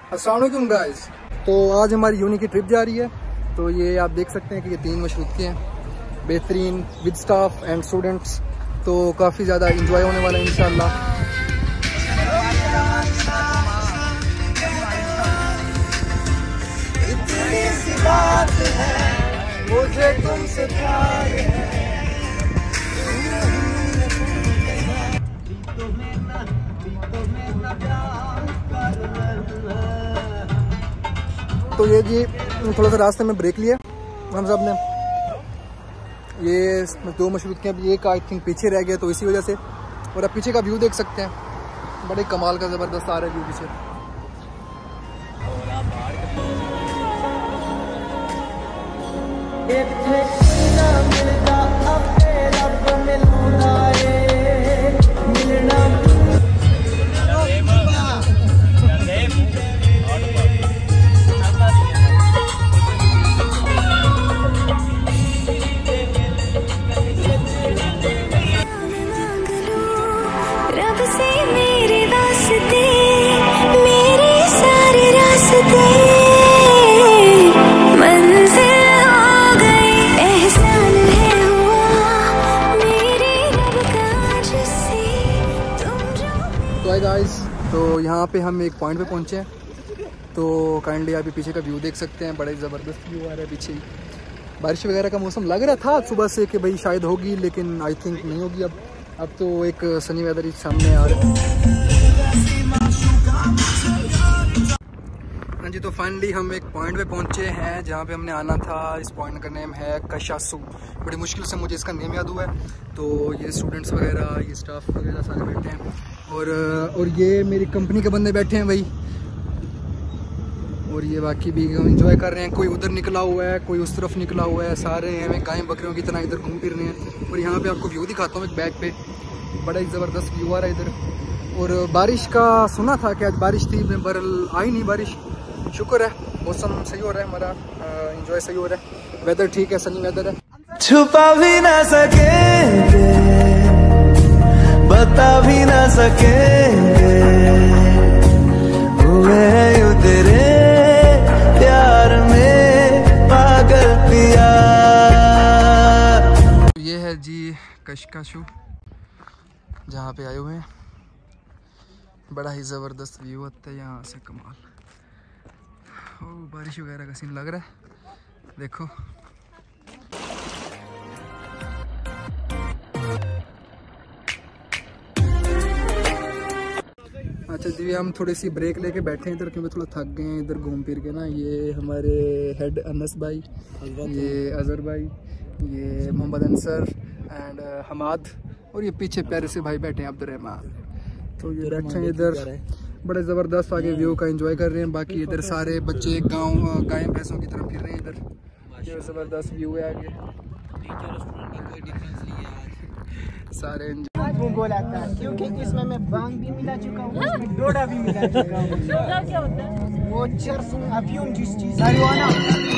अस्सलाम वालेकुम गाइस। तो आज हमारी यूनी की ट्रिप जा रही है। तो ये आप देख सकते हैं कि ये 3 मशरूत हैं, बेहतरीन विद स्टाफ एंड स्टूडेंट्स। तो काफ़ी ज़्यादा इंजॉय होने वाला है इंशाल्लाह। मुझे तुमसे प्यार है। तो ये जी थोड़ा सा रास्ते में ब्रेक लिया हम सब ने। ये 2 मशरूत के, अब एक आई थिंक पीछे रह गया तो इसी वजह से। और अब पीछे का व्यू देख सकते हैं, बड़े कमाल का ज़बरदस्त आ रहा है व्यू पीछे। तो यहाँ पे हम एक पॉइंट पे पहुँचे हैं। तो काइंडली आप पीछे का व्यू देख सकते हैं, बड़ा ज़बरदस्त व्यू आ रहा है पीछे। बारिश वगैरह का मौसम लग रहा था सुबह से कि भाई शायद होगी, लेकिन आई थिंक नहीं होगी। अब तो एक सनी वेदर ही सामने आ रहा है। हाँ जी, तो फाइनली हम एक पॉइंट पे पहुँचे हैं जहाँ पे हमने आना था। इस पॉइंट का नेम है कशासू। बड़ी मुश्किल से मुझे इसका नेम याद हुआ है। तो ये स्टूडेंट्स वगैरह, ये स्टाफ वगैरह सारे बैठे हैं और ये मेरी कंपनी के बंदे बैठे हैं भाई। और ये बाकी भी इंजॉय कर रहे हैं। कोई उधर निकला हुआ है, कोई उस तरफ निकला हुआ है। सारे हमें गाय बकरियों की तरह इधर घूम फिर रहे हैं। और यहाँ पे आपको व्यू दिखाता हूँ एक बैग पे, बड़ा एक ज़बरदस्त व्यू आ रहा है इधर। और बारिश का सुना था कि आज बारिश थी, बहरहाल आई नहीं बारिश। शुक्र है मौसम सही हो रहा है, हमारा इंजॉय सही हो रहा है। वेदर ठीक है, सनी वेदर है। छुपा भी ना सकेंगे, बता भी ना सकेंगे, हुए यूं तेरे प्यार में पागल पिया। ये है जी कशकाशू जहाँ पे आए हुए हैं। बड़ा ही ज़बरदस्त व्यू आता है यहाँ से, कमाल। ओ बारिश वगैरह का सीन लग रहा है, देखो। अच्छा जी, हम थोड़ी सी ब्रेक लेके बैठे हैं इधर क्योंकि थोड़ा थक गए हैं इधर घूम फिर के ना। ये हमारे हेड अनस भाई, ये अजहर भाई, ये मोहम्मद अंसर एंड हमाद, और ये पीछे प्यारे से भाई बैठे हैं अब्दुर्रहमान। तो ये बैठे हैं इधर, बड़े ज़बरदस्त आगे व्यू का एंजॉय कर रहे हैं। बाकी इधर सारे बच्चे गाय भैंसों की तरफ फिर रहे हैं इधर। ये ज़बरदस्त व्यू है आगे, सारे बोला था क्योंकि इसमें मैं बांग भी मिला चुका हूँ, इसमें डोडा भी मिला चुका हूँ। डोडा क्या होता है? वो चरस अफ्यूम जिस चीज हरियाणा।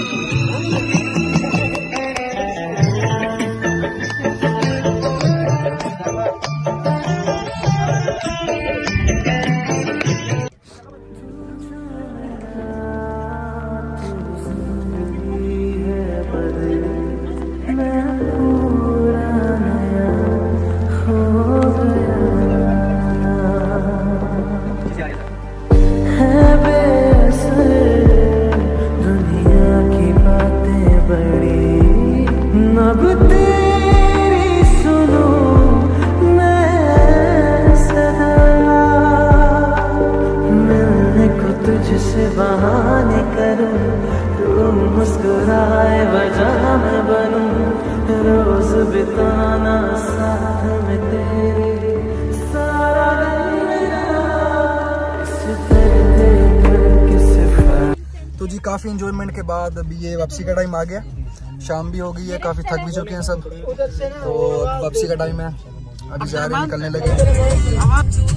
बहाने करूं, तू मुस्कुराए वजह मैं बनूं, रोज बिताना साथ में तेरे, सारा दिन मेरा इस तरह किस। तो जी काफ़ी इंजॉयमेंट के बाद अभी ये वापसी का टाइम आ गया। शाम भी हो गई है, काफ़ी थक भी चुके हैं सब। तो वापसी का टाइम है, अभी जा रहे हैं, निकलने लगे।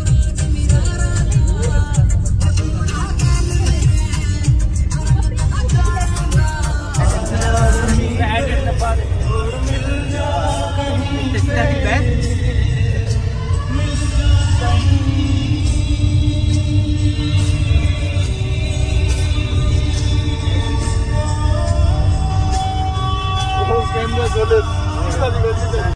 कैमरा खोले